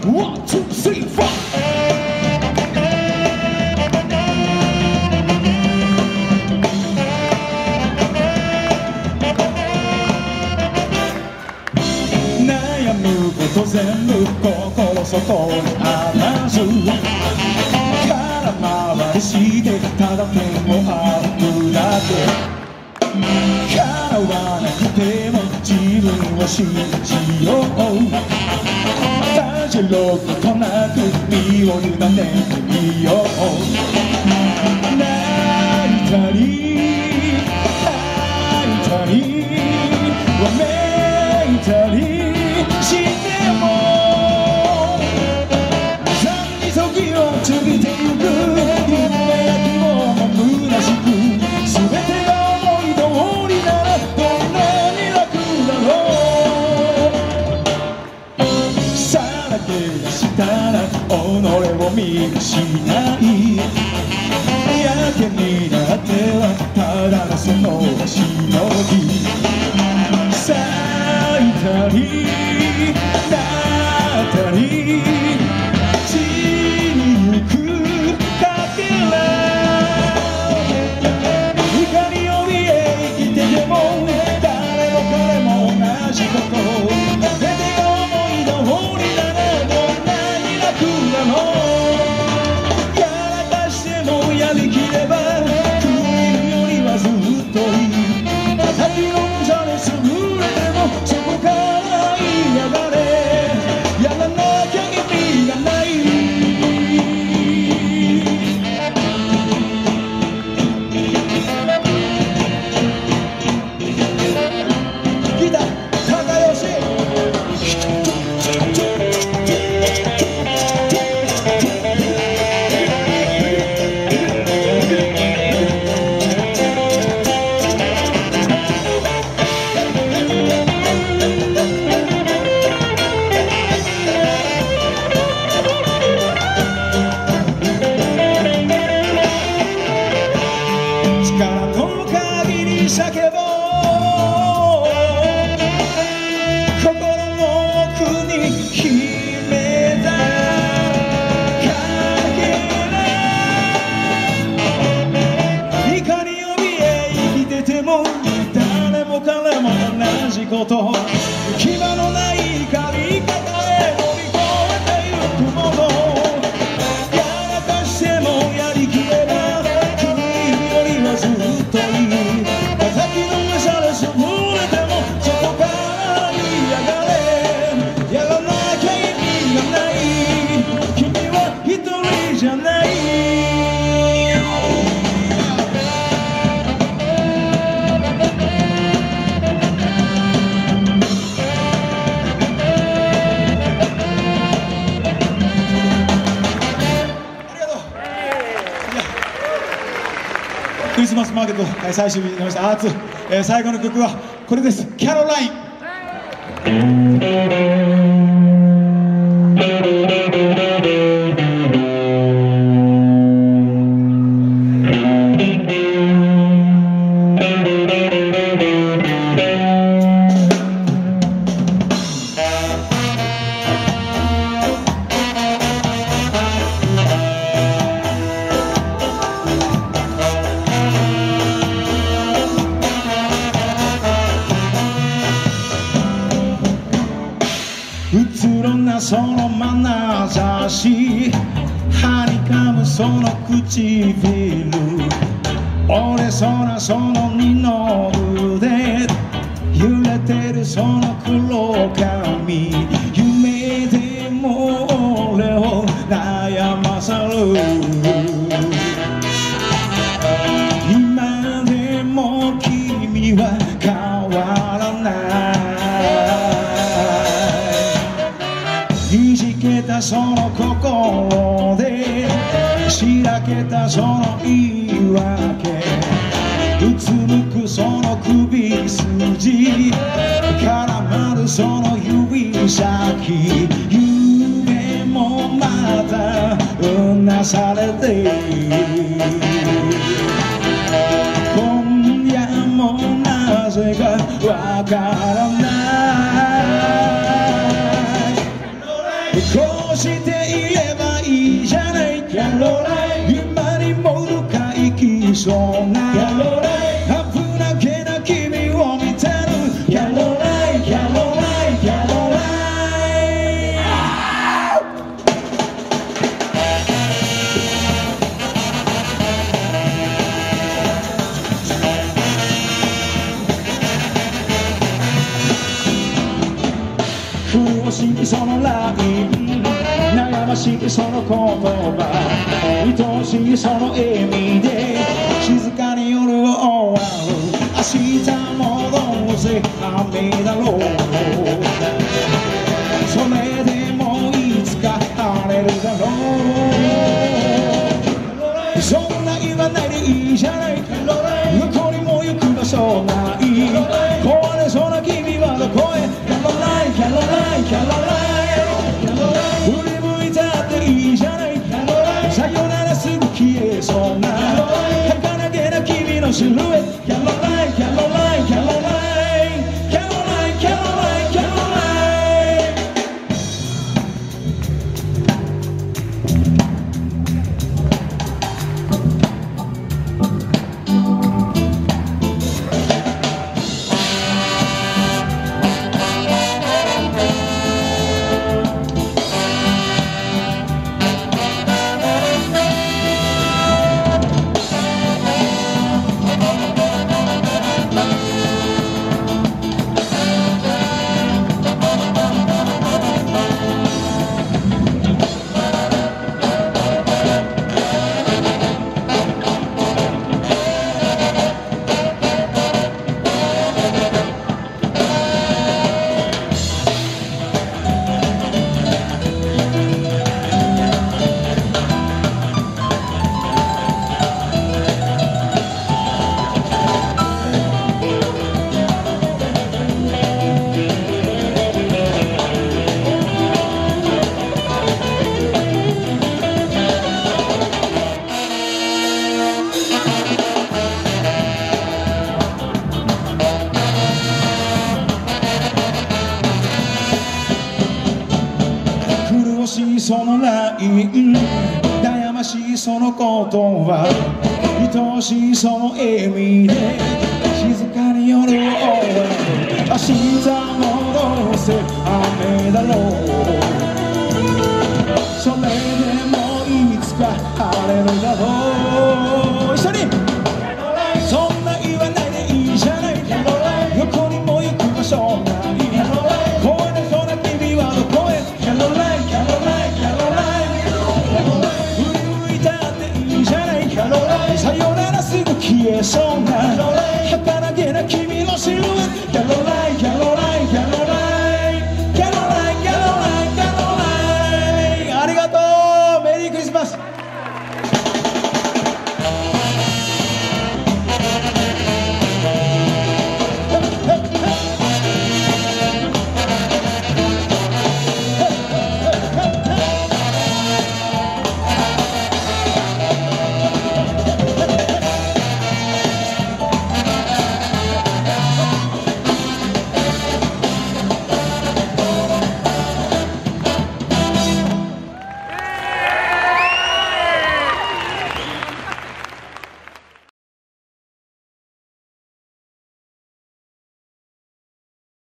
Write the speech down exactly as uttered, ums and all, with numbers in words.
ワン、ツー、スリー、フォー。悩むこと全部心底に話す。空回りしてただ点をアップだけ。叶わなくても自分を信じよう。たじろぐことなく身を委ねてみよう。泣いたり泣いたりわめいたりしても残に時を過ぎてゆく。夢や希望も虚しく全てが己を見失いやけになってはただのそのしのぎ咲いたりなったり散りゆくかけら光を見え生きてても誰も彼も同じこと全てが思い通りならやらかしてもやりきれば食えるよりはずっといい。叩きのんじゃれすぐれてもそこから嫌がれ。やらなきゃ意味がない。ギター高吉叫ぼう心の奥に秘めたかけら光を見え生きてても誰も彼も同じこと牙のない光り方へ乗り越えてゆくものやらかしてもやりきれば食いよりはずっといい。クリスマスマーケット最終日になりましたアーツ、えー、最後の曲はこれです。キャロライン。うつろなその眼差しはにかむその唇折れそうなその二の腕揺れてるその黒髪夢でも俺を悩ませる今でも君は変わらないいじけたその心でしらけたその言い訳うつむくその首筋絡まるその指先夢もまたうなされて今夜もなぜかわからない甲子しいそのライン悩ましいその言葉愛しいその笑みで静かに夜を終わる明日もどうせ雨だろうそれでもいつか晴れるだろうそんな言わないでいいじゃないどこにも行く場所ない壊れそうな君はどこへキャロラインキャロラインキャロライン振り向いたっていいじゃないさよならすぐ消えそうな儚げな君のシルエットキャロラインキャロラインキャロラインキャロラインキャロラインキャロライン苦しいそのライン悩ましいその言葉愛しいその笑みで静かに夜を終える明日もどうせ雨だろうそれでもいつか晴れるだろう一緒にそんな言わないでいいじゃないどこにも行く場所ない壊れそうな君はどこへキャロラインキャロラインキャロライン振り向いたっていいじゃないさよならすぐ消えそうな儚げな君のシルエット